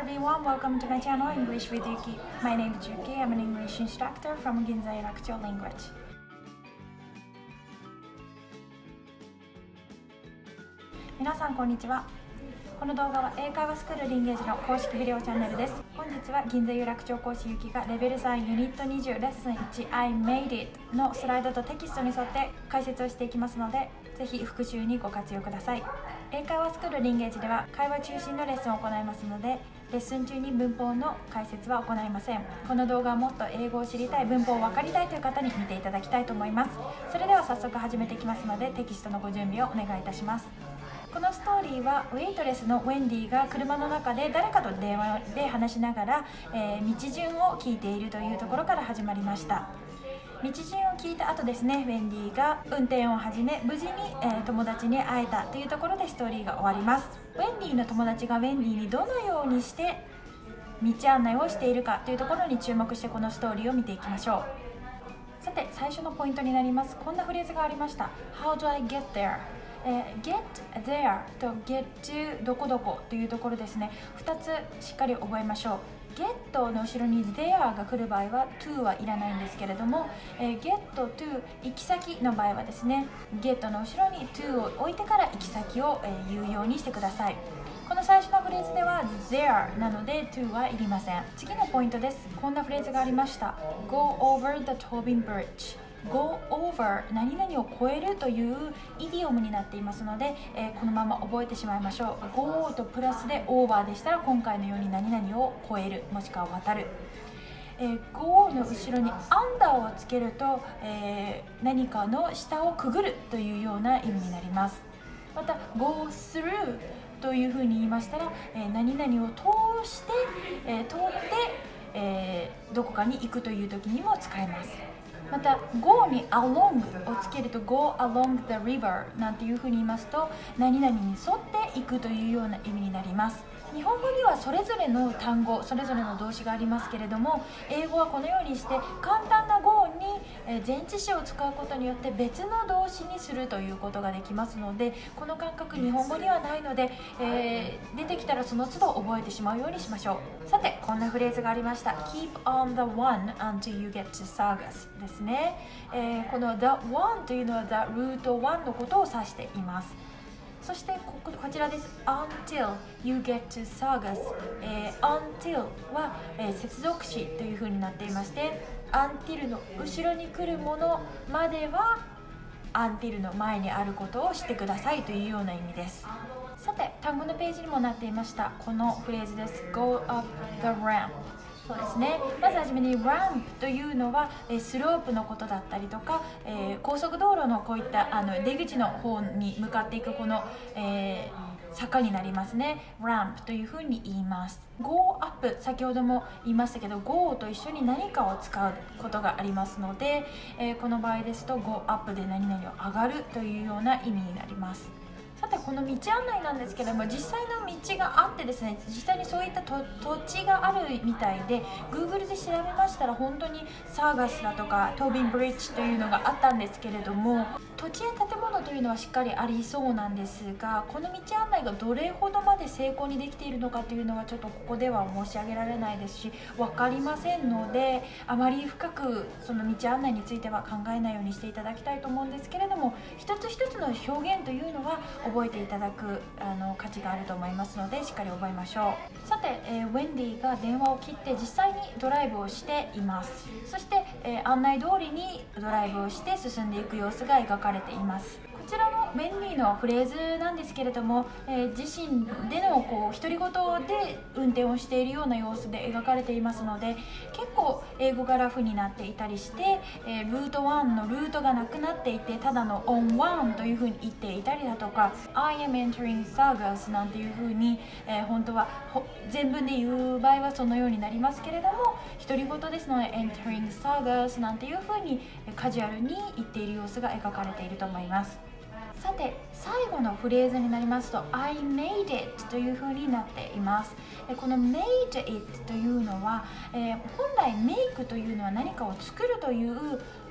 everyone, welcome to my channel English with Yuki. My name is Yuki. I'm an English instructor from Ginza Yarakcho Language. 皆さんこんにちは。この動画は英会話スクールリンゲージの公式ビデオチャンネルです。本日は銀座有楽町講師ゆきがレベル3ユニット20レッスン1 I made it のスライドとテキストに沿って解説をしていきますので、ぜひ復習にご活用ください。英会話スクールリンゲージでは会話中心のレッスンを行いますので、レッスン中に文法の解説は行いません。この動画はもっと英語を知りたい、文法を分かりたいという方に見ていただきたいと思います。それでは早速始めていきますので、テキストのご準備をお願いいたします。このストーリーはウェイトレスのウェンディが車の中で誰かと電話で話しながら、道順を聞いているというところから始まりました。道順を聞いた後ですね、ウェンディが運転を始め無事に、友達に会えたというところでストーリーが終わります。ウェンディの友達がウェンディにどのようにして道案内をしているかというところに注目してこのストーリーを見ていきましょう。さて最初のポイントになります。こんなフレーズがありました。 How do I get there?get there と get to どこどこというところですね。2つしっかり覚えましょう。get の後ろに there が来る場合は to はいらないんですけれども、get to 行き先の場合はですね、get の後ろに to を置いてから行き先を言うようにしてください。この最初のフレーズでは there なので to はいりません。次のポイントです。こんなフレーズがありました。 Go over the Tobin Bridge。Go over 何々を超えるというイディオムになっていますので、このまま覚えてしまいましょう。 Go とプラスで over でしたら今回のように何々を超えるもしくは渡る。Go の後ろに under をつけると、何かの下をくぐるというような意味になります。また Go through というふうに言いましたら、何々を通して、通って、どこかに行くという時にも使えます。また Go に along をつけると Go along the river なんていうふうに言いますと、何々に沿っていくというような意味になります。日本語にはそれぞれの単語、それぞれの動詞がありますけれども、英語はこのようにして簡単な Go に前置詞を使うことによって別の動詞にするということができますので、この感覚日本語にはないので、出てきたらその都度覚えてしまうようにしましょう。さてこんなフレーズがありました。 Keep on the one until you get to Sargas ですね。この the one というのは the root one のことを指しています。そしてこちらです。 Until you get to Sargas、until は、接続詞というふうになっていまして、 until の後ろに来るものまでは until の前にあることをしてくださいというような意味です。さて単語のページにもなっていましたこのフレーズです。 Go up the ramp。そうですね、まずはじめに ramp というのはスロープのことだったりとか、高速道路のこういった出口の方に向かっていくこの、坂になりますね。 ramp というふうに言います。 Go up 先ほども言いましたけど Go と一緒に何かを使うことがありますので、この場合ですと Go up で何々を上がるというような意味になります。さてこの道案内なんですけれども、実際の道があってですね、実際にそういった土地があるみたいで Google で調べましたら本当にサーガスだとかトービンブリッジというのがあったんですけれども、土地や建物というのはしっかりありそうなんですが、この道案内がどれほどまで成功にできているのかというのはちょっとここでは申し上げられないですし分かりませんので、あまり深くその道案内については考えないようにしていただきたいと思うんですけれども、一つ一つの表現というのは覚えていただく価値があると思いますのでしっかり覚えましょう。さて、ウェンディが電話を切って実際にドライブをしています。そして、案内通りにドライブをして進んでいく様子が描かれています。こちらのウェンディのフレーズなんですけれども、自身での独り言で運転をしているような様子で描かれていますので、結構英語がラフになっていたりして、ルート1のルートがなくなっていてただの on one というふうに言っていたりだとか、 I am entering Sargas なんていうふうに、本当は全文で言う場合はそのようになりますけれども、独り言ですので entering Sargas なんていうふうにカジュアルに言っている様子が描かれていると思います。さて最後のフレーズになりますと I made it という風になっています。この made it というのは、本来 make というのは何かを作るという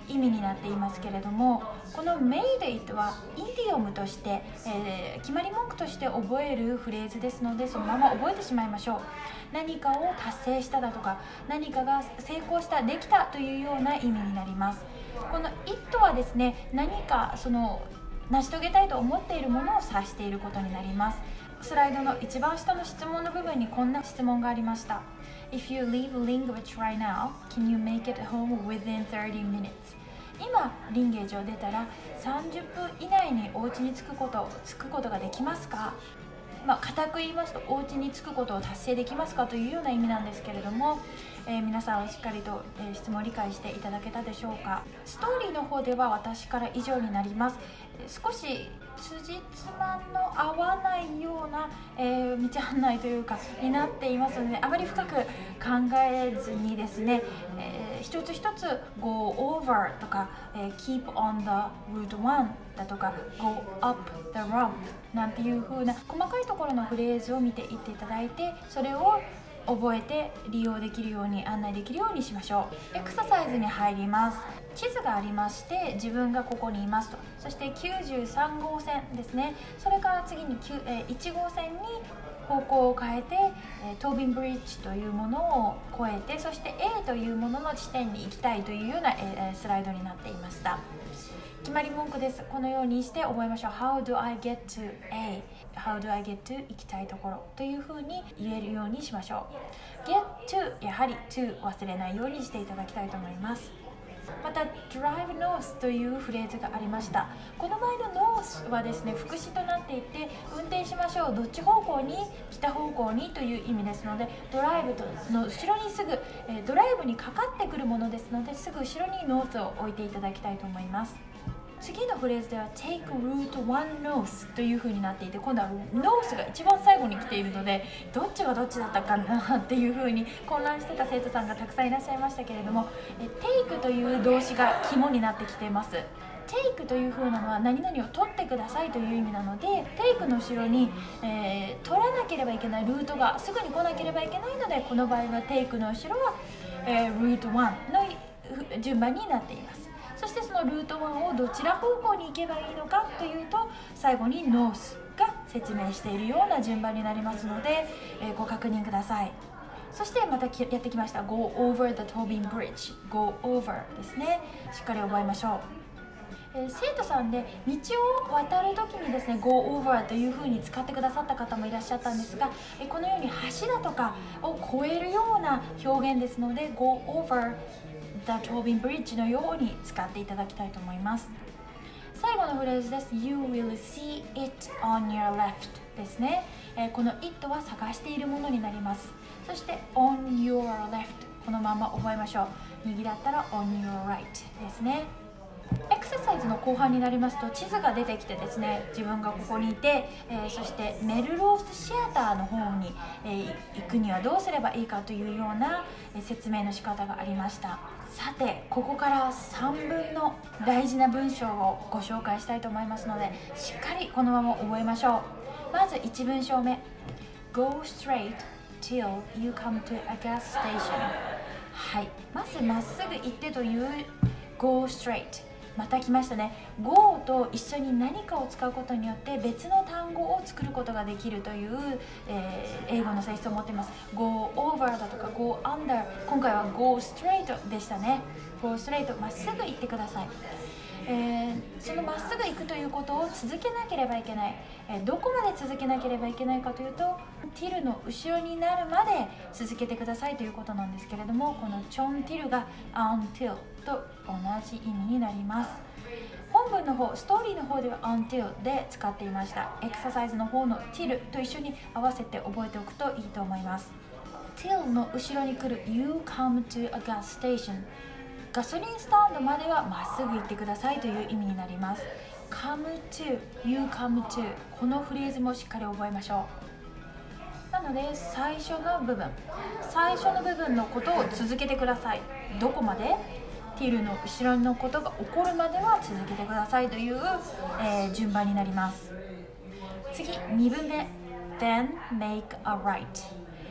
意味になっていますけれども、この made it はイディオムとして、決まり文句として覚えるフレーズですので、そのまま覚えてしまいましょう。何かを達成しただとか、何かが成功した、できたというような意味になります。この it はですね、何か成し遂げたいと思っているものを指していることになります。スライドの一番下の質問の部分にこんな質問がありました。 If you leave Language right now, can you make it home within 30 minutes? 今リンゲージを出たら30分以内にお家に着くことができますか？固く言いますと、お家に着くことを達成できますかというような意味なんですけれども、皆さんしっかりと、質問を理解していただけたでしょうか。ストーリーの方では私から以上になります。少し辻褄の合わないような、道案内というかになっていますので、あまり深く考えずにですね、一つ一つ go over とか、keep on the route 1だとか go up the ramp なんていう風な細かいところのフレーズを見ていっていただいて、それを覚えて利用できるように、案内できるようにしましょう。エクササイズに入ります。地図がありまして、自分がここにいますと、そして93号線ですね、それから次に1号線に方向を変えて、トービンブリッジというものを越えて、そして A というものの地点に行きたいというような、スライドになっていました。決まり文句です。このようにして覚えましょう。 How do I get to A? How do I get to 行きたいところというふうに言えるようにしましょう。 Get to やはり to 忘れないようにしていただきたいと思います。また Drive North というフレーズがありました。この場合の North はですね、副詞となっていて、運転しましょう、どっち方向に、北方向にという意味ですので、ドライブの後ろにすぐ、ドライブにかかってくるものですので、すぐ後ろに North を置いていただきたいと思います。次のフレーズでは Take route 1 north という風になっていて、今度は north が一番最後に来ているので、どっちがどっちだったかなっていう風に混乱してた生徒さんがたくさんいらっしゃいましたけれども、Take という動詞が肝になってきています。Take という風なのは何々を取ってくださいという意味なので、Take の後ろに、取らなければいけないルートがすぐに来なければいけないので、この場合は Take の後ろは、Route 1の順番になっています。そしてそのルート1をどちら方向に行けばいいのかというと、最後に North が説明しているような順番になりますので、ご確認ください。そしてまたやってきました Go over the Tobin Bridge。 Go over ですね。しっかり覚えましょう。生徒さんで道を渡るときにですね Go over という風に使ってくださった方もいらっしゃったんですが、このように橋だとかを越えるような表現ですので Go over The Tobin Bridge のように使っていただきたいと思います。最後のフレーズです。 You will see it on your left ですね。この it は探しているものになります。そして on your left このまま覚えましょう。右だったら on your right ですね。エクササイズの後半になりますと、地図が出てきてですね、自分がここにいて、そしてメルロースシアターの方に、行くにはどうすればいいかというような、説明の仕方がありました。さて、ここから3分の大事な文章をご紹介したいと思いますので、しっかりこのまま覚えましょう。まず1文章目 Go straight till you come to a gas station。 はい、まずまっすぐ行ってという Go straight、また来ましたね。 Go と一緒に何かを使うことによって別の単語を作ることができるという、英語の性質を持っています。 Go over だとか Go under、 今回は Go straight でしたね。 Go straight、 まっすぐ行ってください。そのまっすぐ行くということを続けなければいけない。どこまで続けなければいけないかというと till の後ろになるまで続けてくださいということなんですけれども、この chon till が until と同じ意味になります。本文の方、ストーリーの方では until で使っていました。エクササイズの方の till と一緒に合わせて覚えておくといいと思います。 till の後ろに来る you come to a gas station、ガソリンスタンドまではまっすぐ行ってくださいという意味になります。 come to、 you come to、 このフレーズもしっかり覚えましょう。なので最初の部分のことを続けてください。どこまで？ till の後ろのことが起こるまでは続けてくださいという、順番になります。次2文目 Then make a right。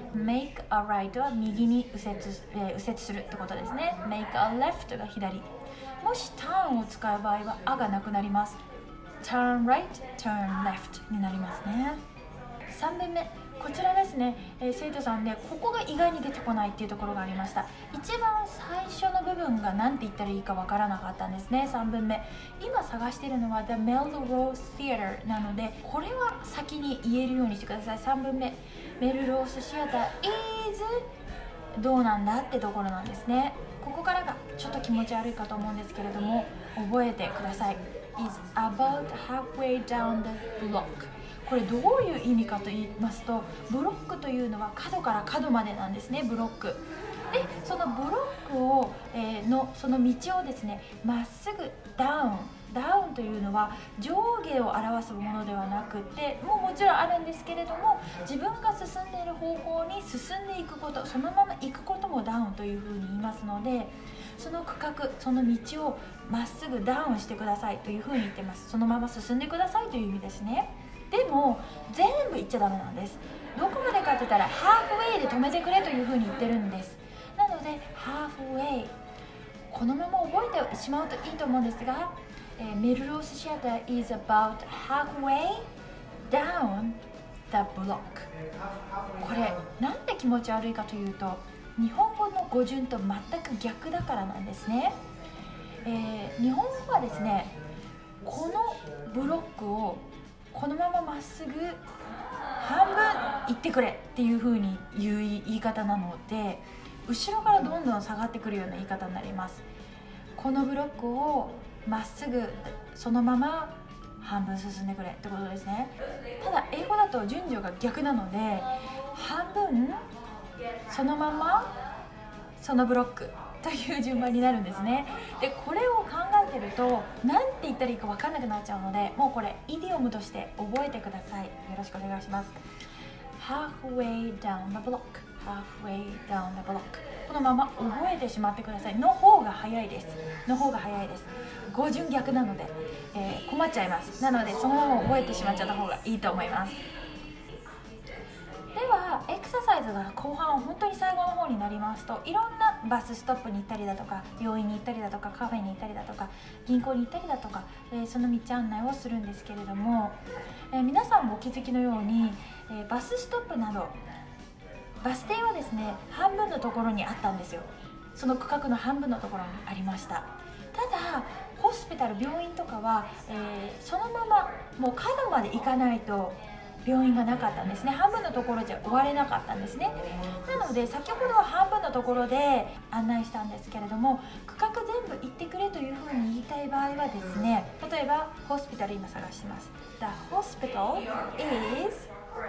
Make a right は右に右折するってことですね。 Make a left が左。 もし turn を使う場合はあがなくなります。 turn right, turn left になりますね。3文目、こちらですね、生徒さんでここが意外に出てこないっていうところがありました。一番最初の部分が何て言ったらいいかわからなかったんですね。3文目、今探しているのは The Melrose Theatre なので、これは先に言えるようにしてください。3文目、メルロースシアター is どうなんだってところなんですね。ここからがちょっと気持ち悪いかと思うんですけれども、覚えてください。 is about halfway down the block。これどういう意味かと言いますと、ブロックというのは角から角までなんですね。ブロックで、そのブロックを、その道をですね、まっすぐダウンというのは上下を表すものではなくて、もちろんあるんですけれども、自分が進んでいる方向に進んでいくこと、そのまま行くこともダウンというふうに言いますので、その区画、その道をまっすぐダウンしてくださいというふうに言ってます。そのまま進んでくださいという意味ですね。でも全部行っちゃダメなんです。どこまでかって言ったらハーフウェイで止めてくれというふうに言ってるんです。なのでハーフウェイ、このまま覚えてしまうといいと思うんですが、メルロースシアター is about halfway down the block。 これなんで気持ち悪いかというと、日本語の語順と全く逆だからなんですね。日本語はですね、このブロックをこのまままっすぐ半分行ってくれっていう風に言う言い方なので、後ろからどんどん下がってくるような言い方になります。このブロックをまっすぐそのまま半分進んでくれってことですね。ただ英語だと順序が逆なので、半分そのままそのブロックという順番になるんですね。でこれを考えてると何て言ったらいいか分かんなくなっちゃうので、もうこれイディオムとして覚えてください。よろしくお願いします。 halfway down the block halfway down the block、 このまま覚えてしまってください。の方が早いです。語順逆なので、困っちゃいます。なのでそのまま覚えてしまっちゃった方がいいと思います。ではエクササイズが後半本当に最後の方になりますと、いろんなバスストップに行ったりだとか、病院に行ったりだとか、カフェに行ったりだとか、銀行に行ったりだとか、その道案内をするんですけれども、皆さんもお気づきのように、バスストップなどバス停はですね、半分のところにあったんですよ。その区画の半分のところにありました。ただホスピタル、病院とかは、そのままもう角まで行かないと病院がなかったんですね。半分のところじゃ終われなかったんですね。なので先ほどは半分のところで案内したんですけれども、区画全部行ってくれというふうに言いたい場合はですね、例えばホスピタル今探してます。 The hospital is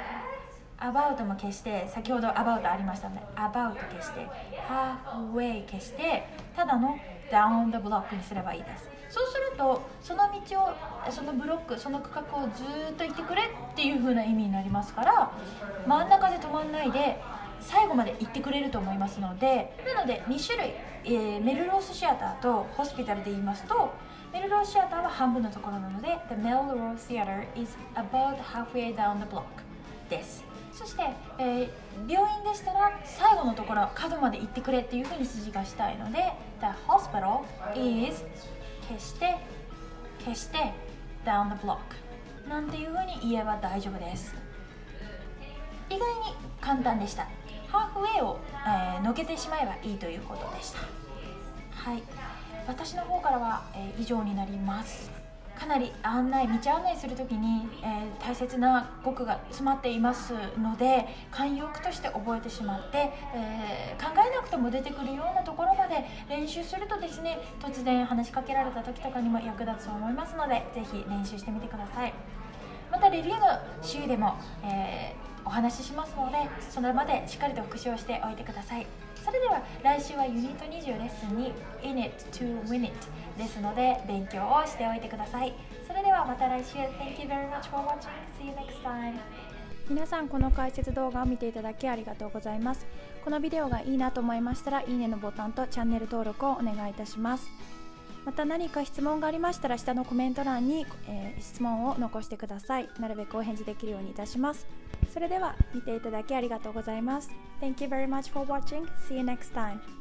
about も消して、先ほど about ありましたので about 消して、halfway 消して、ただの down the block にすればいいです。そうするとその道を、そのブロック、その区画をずっと行ってくれっていう風な意味になりますから、真ん中で止まんないで最後まで行ってくれると思いますので、なので2種類、メルロースシアターとホスピタルで言いますと、メルロースシアターは半分のところなので The Melrose Theatre is about halfway down the block です。そして、病院でしたら最後のところ角まで行ってくれっていう風に指示がしたいので The hospital is 消して down the block なんていう風に言えば大丈夫です。意外に簡単でした。ハーフウェイを、のけてしまえばいいということでした。はい、私の方からは、以上になります。かなり道案内するときに、大切な語句が詰まっていますので、慣用句として覚えてしまって、考えなくても出てくるようなところまで練習するとですね、突然話しかけられた時とかにも役立つと思いますので、ぜひ練習してみてください。またレビューの週でも、お話ししますので、それまでしっかりと復習をしておいてください。それでは来週はユニット20レッスンに In it to win it ですので、勉強をしておいてください。それではまた来週。 Thank you very much for watching. See you next time. 皆さん、この解説動画を見ていただきありがとうございます。このビデオがいいなと思いましたら、いいねのボタンとチャンネル登録をお願いいたします。また何か質問がありましたら、下のコメント欄に、質問を残してください。なるべくお返事できるようにいたします。それでは見ていただきありがとうございます。Thank you very much for watching. See you next time.